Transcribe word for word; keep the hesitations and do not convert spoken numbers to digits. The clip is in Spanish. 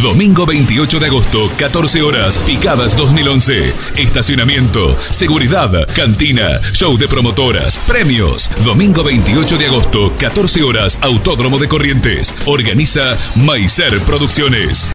Domingo veintiocho de agosto, catorce horas, Picadas dos mil once. Estacionamiento, seguridad, cantina, show de promotoras, premios. Domingo veintiocho de agosto, catorce horas, Autódromo de Corrientes. Organiza Maicer Producciones.